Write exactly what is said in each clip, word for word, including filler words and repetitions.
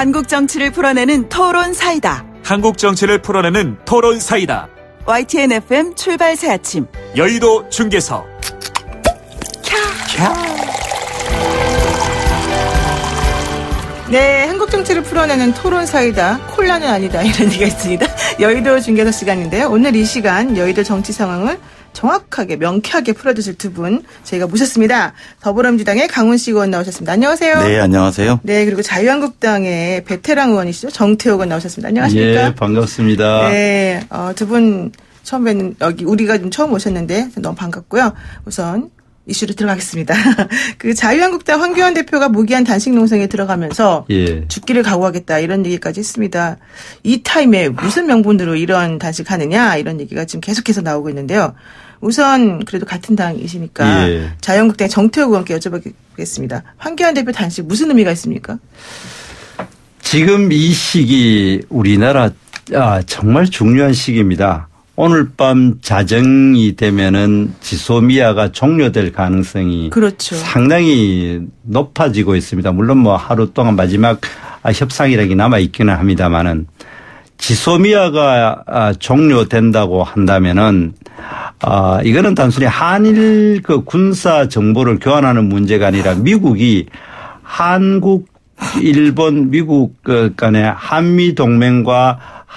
한국 정치를 풀어내는 토론 사이다. 한국 정치를 풀어내는 토론 사이다. 와이티엔 에프엠 출발 새 아침. 여의도 중계석. 캬. 네, 한국 정치를 풀어내는 토론 사이다. 콜라는 아니다. 이런 얘기가 있습니다. 여의도 중계석 시간인데요. 오늘 이 시간 여의도 정치 상황을 정확하게 명쾌하게 풀어주실 두 분 저희가 모셨습니다. 더불어민주당의 강훈식 의원 나오셨습니다. 안녕하세요. 네, 안녕하세요. 네, 그리고 자유한국당의 베테랑 의원이시죠. 정태호 의원 나오셨습니다. 안녕하십니까? 예, 반갑습니다. 네, 어, 두 분 처음 뵙는 여기 우리가 좀 처음 오셨는데 너무 반갑고요. 우선 이슈로 들어가겠습니다. 그 자유한국당 황교안 대표가 무기한 단식 농성에 들어가면서 예. 죽기를 각오하겠다 이런 얘기까지 했습니다. 이 타임에 무슨 명분으로 이런 단식하느냐 이런 얘기가 지금 계속해서 나오고 있는데요. 우선 그래도 같은 당이시니까 예. 자유한국당 정태호 의원께 여쭤보겠습니다. 황교안 대표 단식 무슨 의미가 있습니까? 지금 이 시기 우리나라 아, 정말 중요한 시기입니다. 오늘 밤 자정이 되면은 지소미아가 종료될 가능성이 그렇죠. 상당히 높아지고 있습니다. 물론 뭐 하루 동안 마지막 협상이라기 남아 있기는 합니다만은 지소미아가 종료된다고 한다면은 아 이거는 단순히 한일 그 군사 정보를 교환하는 문제가 아니라 미국이 한국, 일본, 미국 간의 한미 동맹과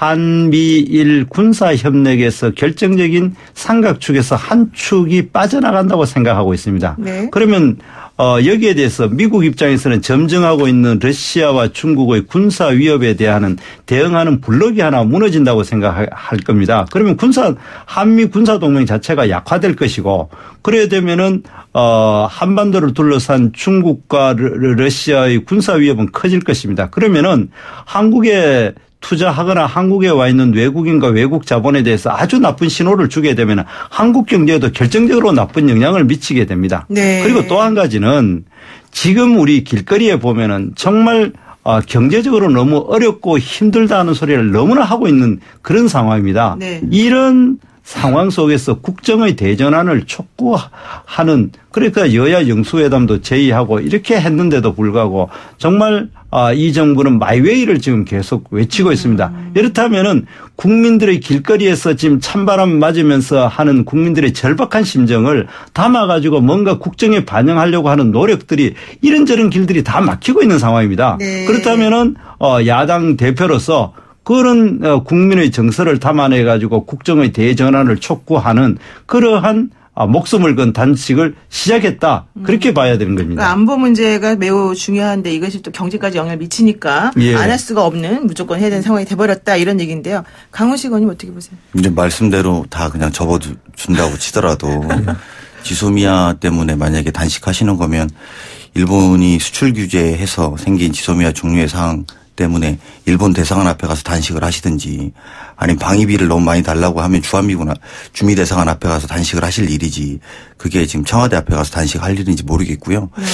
한미일 군사협력에서 결정적인 삼각축에서 한 축이 빠져나간다고 생각하고 있습니다. 네. 그러면 어, 여기에 대해서 미국 입장에서는 점증하고 있는 러시아와 중국의 군사 위협에 대한 대응하는 블록이 하나 무너진다고 생각할 겁니다. 그러면 군사, 한미 군사동맹 자체가 약화될 것이고 그래야 되면은 어, 한반도를 둘러싼 중국과 러시아의 군사 위협은 커질 것입니다. 그러면은 한국의 투자하거나 한국에 와 있는 외국인과 외국 자본에 대해서 아주 나쁜 신호를 주게 되면 한국 경제에도 결정적으로 나쁜 영향을 미치게 됩니다. 네. 그리고 또 한 가지는 지금 우리 길거리에 보면은 정말 경제적으로 너무 어렵고 힘들다는 소리를 너무나 하고 있는 그런 상황입니다. 네. 이런 상황 속에서 국정의 대전환을 촉구하는 그러니까 여야 영수회담도 제의하고 이렇게 했는데도 불구하고 정말 이 정부는 마이웨이를 지금 계속 외치고 있습니다. 이렇다면은 국민들의 길거리에서 지금 찬바람 맞으면서 하는 국민들의 절박한 심정을 담아가지고 뭔가 국정에 반영하려고 하는 노력들이 이런저런 길들이 다 막히고 있는 상황입니다. 네. 그렇다면은 야당 대표로서 그런 국민의 정서를 담아내 가지고 국정의 대전환을 촉구하는 그러한 목숨을 건 단식을 시작했다. 그렇게 음. 봐야 되는 겁니다. 그러니까 안보 문제가 매우 중요한데 이것이 또 경제까지 영향을 미치니까 예. 안 할 수가 없는 무조건 해야 되는 상황이 돼버렸다 이런 얘기인데요. 강훈식 의원님 어떻게 보세요? 이제 말씀대로 다 그냥 접어준다고 치더라도 지소미아 때문에 만약에 단식하시는 거면 일본이 수출 규제해서 생긴 지소미아 종류의 사항 때문에 일본 대사관 앞에 가서 단식을 하시든지 아니면 방위비를 너무 많이 달라고 하면 주한미군 주미 대사관 앞에 가서 단식을 하실 일이지 그게 지금 청와대 앞에 가서 단식할 일인지 모르겠고요. 음.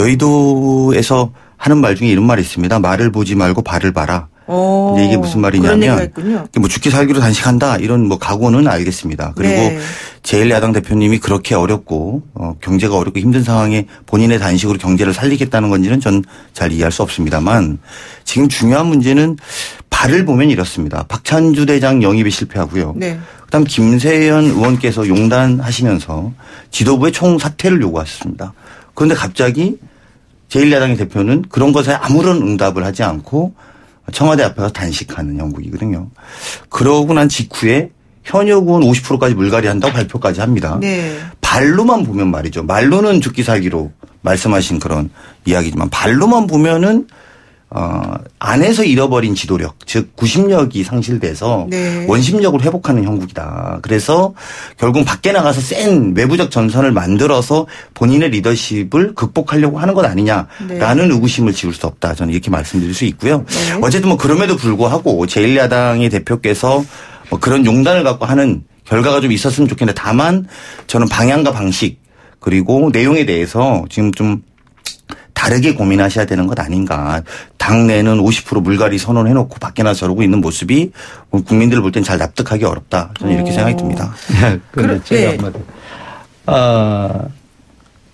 여의도에서 하는 말 중에 이런 말이 있습니다. 말을 보지 말고 발을 봐라. 오, 이게 무슨 말이냐면 뭐 죽기 살기로 단식한다 이런 뭐 각오는 알겠습니다. 그리고 네. 제일 야당 대표님이 그렇게 어렵고 어, 경제가 어렵고 힘든 상황에 본인의 단식으로 경제를 살리겠다는 건지는 전 잘 이해할 수 없습니다만 지금 중요한 문제는 발을 보면 이렇습니다. 박찬주 대장 영입에 실패하고요. 네. 그다음 김세연 의원께서 용단하시면서 지도부의 총사퇴를 요구하셨습니다. 그런데 갑자기 제일 야당의 대표는 그런 것에 아무런 응답을 하지 않고 청와대 앞에 가서 단식하는 형국이거든요. 그러고 난 직후에 현역 의원 오십 퍼센트까지 물갈이 한다고 발표까지 합니다. 네. 발로만 보면 말이죠. 말로는 죽기 살기로 말씀하신 그런 이야기지만 발로만 보면은 어, 안에서 잃어버린 지도력, 즉 구심력이 상실돼서 네. 원심력을 회복하는 형국이다. 그래서 결국 밖에 나가서 센 외부적 전선을 만들어서 본인의 리더십을 극복하려고 하는 것 아니냐라는 네. 의구심을 지울 수 없다. 저는 이렇게 말씀드릴 수 있고요. 네. 어쨌든 뭐 그럼에도 불구하고 제일 야당의 대표께서 뭐 그런 용단을 갖고 하는 결과가 좀 있었으면 좋겠는데 다만 저는 방향과 방식 그리고 내용에 대해서 지금 좀 다르게 고민하셔야 되는 것 아닌가. 당내는 오십 퍼센트 물갈이 선언해놓고 밖에 나서 저러고 있는 모습이 국민들을 볼 땐 잘 납득하기 어렵다. 저는 이렇게 오. 생각이 듭니다. 그런데 제가 한마디. 아,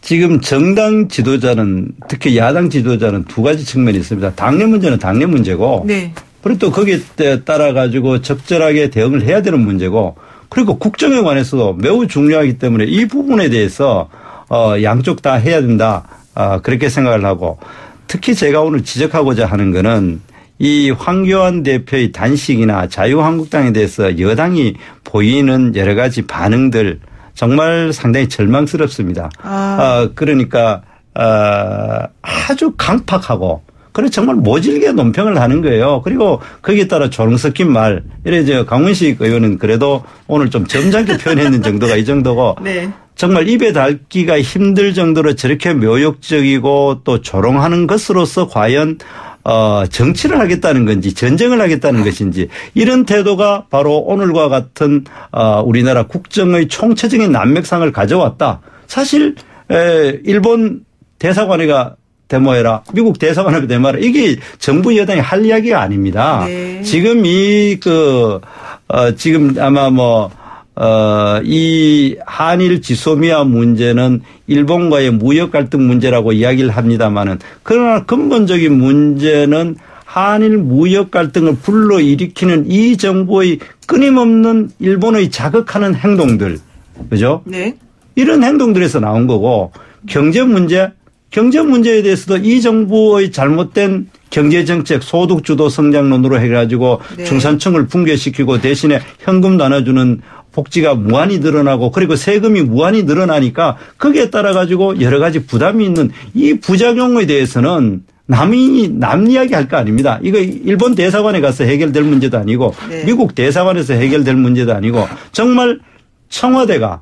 지금 정당 지도자는 특히 야당 지도자는 두 가지 측면이 있습니다. 당내 문제는 당내 문제고 네. 그리고 또 거기에 따라 가지고 적절하게 대응을 해야 되는 문제고 그리고 국정에 관해서도 매우 중요하기 때문에 이 부분에 대해서 어 양쪽 다 해야 된다. 아 그렇게 생각을 하고 특히 제가 오늘 지적하고자 하는 거는 이 황교안 대표의 단식이나 자유한국당에 대해서 여당이 보이는 여러 가지 반응들 정말 상당히 절망스럽습니다. 아. 어, 그러니까 어, 아주 강팍하고 그래 정말 모질게 논평을 하는 거예요. 그리고 거기에 따라 조롱 섞인 말. 이래 저 강훈식 의원은 그래도 오늘 좀 점잖게 표현했는 정도가 이 정도고 네. 정말 입에 달기가 힘들 정도로 저렇게 묘욕적이고 또 조롱하는 것으로서 과연 어, 정치를 하겠다는 건지 전쟁을 하겠다는 것인지 이런 태도가 바로 오늘과 같은 어, 우리나라 국정의 총체적인 난맥상을 가져왔다. 사실 에, 일본 대사관회가 데모해라. 미국 대사관회 데모해라. 이게 정부 여당이 할 이야기가 아닙니다. 네. 지금 이 그 어, 지금 아마 뭐 어, 이 한일 지소미아 문제는 일본과의 무역 갈등 문제라고 이야기를 합니다마는 그러나 근본적인 문제는 한일 무역 갈등을 불러일으키는 이 정부의 끊임없는 일본의 자극하는 행동들. 그죠? 네. 이런 행동들에서 나온 거고 경제 문제, 경제 문제에 대해서도 이 정부의 잘못된 경제정책 소득주도 성장론으로 해가지고 네. 중산층을 붕괴시키고 대신에 현금 나눠주는 복지가 무한히 늘어나고 그리고 세금이 무한히 늘어나니까 거기에 따라 가지고 여러 가지 부담이 있는 이 부작용에 대해서는 남이 남 이야기 할 거 아닙니다. 이거 일본 대사관에 가서 해결될 문제도 아니고 네. 미국 대사관에서 해결될 문제도 아니고 정말 청와대가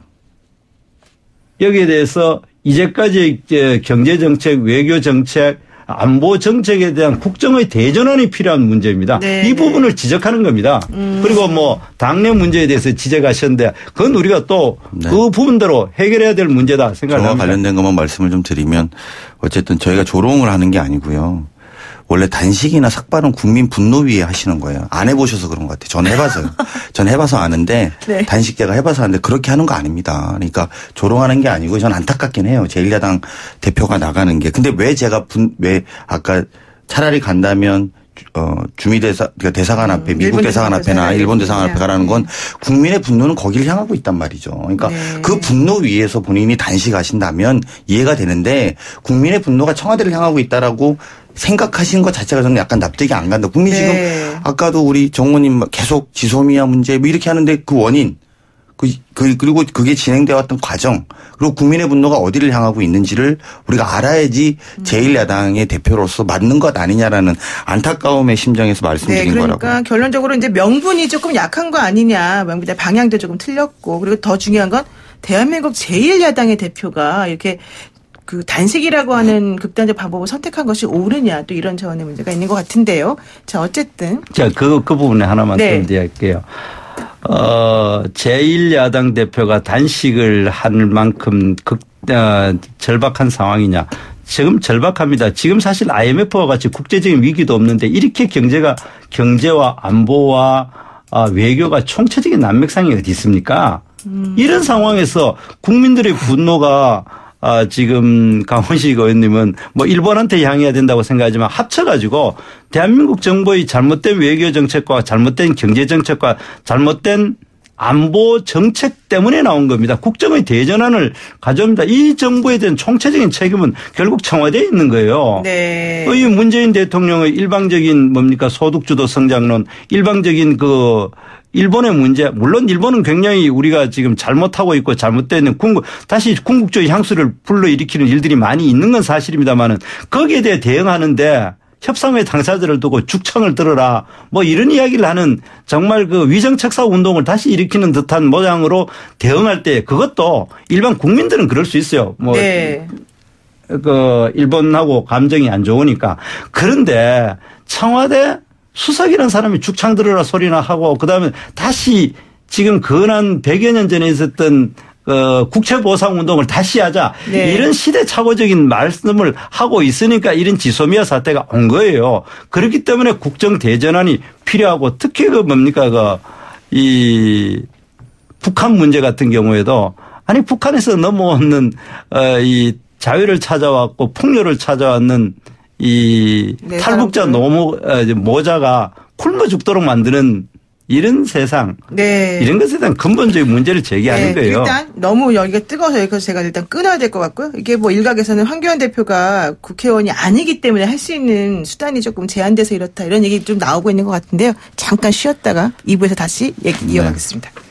여기에 대해서 이제까지 경제정책, 외교정책, 안보 정책에 대한 국정의 대전환이 필요한 문제입니다. 네, 이 부분을 지적하는 겁니다. 음. 그리고 뭐 당내 문제에 대해서 지적하셨는데 그건 우리가 또 그 네. 부분대로 해결해야 될 문제다 생각합니다. 저와 관련된 것만 말씀을 좀 드리면 어쨌든 저희가 조롱을 하는 게 아니고요. 원래 단식이나 삭발은 국민 분노위에 하시는 거예요. 안 해보셔서 그런 것 같아요. 전 해봐서요. 전 해봐서 아는데 네. 단식제가 해봐서 아는데 그렇게 하는 거 아닙니다. 그러니까 조롱하는 게 아니고 전 안타깝긴 해요. 제일 야당 대표가 나가는 게. 근데 왜 제가 분, 왜 아까 차라리 간다면 어, 주미대사, 그러니까 대사관 앞에, 미국 대사관 앞에나 일본 대사관 앞에 가라는 건 국민의 분노는 거기를 향하고 있단 말이죠. 그러니까 네. 그 분노 위에서 본인이 단식하신다면 이해가 되는데 국민의 분노가 청와대를 향하고 있다라고 생각하시는 것 자체가 저는 약간 납득이 안 간다. 국민이 네. 지금 아까도 우리 정원님 계속 지소미아 문제 뭐 이렇게 하는데 그 원인 그, 그, 그리고 그게 진행되어 왔던 과정 그리고 국민의 분노가 어디를 향하고 있는지를 우리가 알아야지 제일 야당의 대표로서 맞는 것 아니냐라는 안타까움의 심정에서 말씀드린 네, 그러니까 거라고요. 결론적으로 이제 명분이 조금 약한 거 아니냐. 명분의 방향도 조금 틀렸고 그리고 더 중요한 건 대한민국 제일 야당의 대표가 이렇게 그 단식이라고 하는 극단적 방법을 선택한 것이 옳으냐 또 이런 차원의 문제가 있는 것 같은데요. 자 어쨌든 자 그 그 부분에 하나만 더 네. 이야기할게요. 어 제일 야당 대표가 단식을 할 만큼 극 어, 절박한 상황이냐? 지금 절박합니다. 지금 사실 아이엠에프와 같이 국제적인 위기도 없는데 이렇게 경제가 경제와 안보와 어, 외교가 총체적인 난맥상이 어디 있습니까? 음. 이런 상황에서 국민들의 분노가 아, 지금 강원식 의원님은 뭐 일본한테 향해야 된다고 생각하지만 합쳐가지고 대한민국 정부의 잘못된 외교 정책과 잘못된 경제 정책과 잘못된 안보 정책 때문에 나온 겁니다. 국정의 대전환을 가져옵니다. 이 정부에 대한 총체적인 책임은 결국 청와대에 있는 거예요. 네. 이 문재인 대통령의 일방적인 뭡니까 소득주도 성장론, 일방적인 그 일본의 문제, 물론 일본은 굉장히 우리가 지금 잘못하고 있고 잘못된 궁극, 다시 궁극주의 향수를 불러일으키는 일들이 많이 있는 건 사실입니다만은 거기에 대해 대응하는데 협상회 당사자를 두고 죽창을 들어라 뭐 이런 이야기를 하는 정말 그 위정책사 운동을 다시 일으키는 듯한 모양으로 대응할 때 그것도 일반 국민들은 그럴 수 있어요. 뭐 네. 그 일본하고 감정이 안 좋으니까. 그런데 청와대 수석이라는 사람이 죽창 들어라 소리나 하고 그다음에 다시 지금 근한 백여 년 전에 있었던 어, 국채보상운동을 다시 하자. 네. 이런 시대착오적인 말씀을 하고 있으니까 이런 지소미아 사태가 온 거예요. 그렇기 때문에 국정대전환이 필요하고 특히 그 뭡니까 그 이 북한 문제 같은 경우에도 아니 북한에서 넘어오는 어, 이 자유를 찾아왔고 풍요를 찾아왔는 이 네, 탈북자 사람들. 노모 모자가 굶어 죽도록 만드는 이런 세상, 네. 이런 것에 대한 근본적인 문제를 제기하는 네, 거예요. 일단 너무 여기가 뜨거워서 여기서 제가 일단 끊어야 될 것 같고요. 이게 뭐 일각에서는 황교안 대표가 국회의원이 아니기 때문에 할 수 있는 수단이 조금 제한돼서 이렇다 이런 얘기 좀 나오고 있는 것 같은데요. 잠깐 쉬었다가 이 부에서 다시 얘기 이어가겠습니다.